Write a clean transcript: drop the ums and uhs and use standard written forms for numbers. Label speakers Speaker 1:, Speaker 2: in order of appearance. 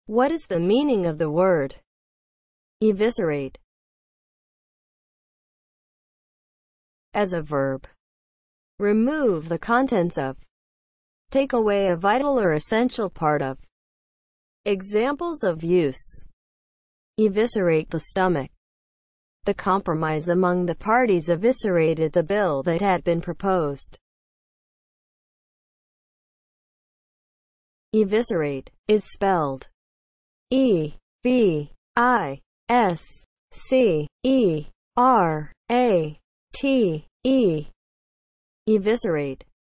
Speaker 1: What is the meaning of the word eviscerate? As a verb, remove the contents of, take away a vital or essential part of. Examples of use: eviscerate the stomach. The compromise among the parties eviscerated the bill that had been proposed. Eviscerate is spelled E-V-I-S-C-E-R-A-T-E. Eviscerate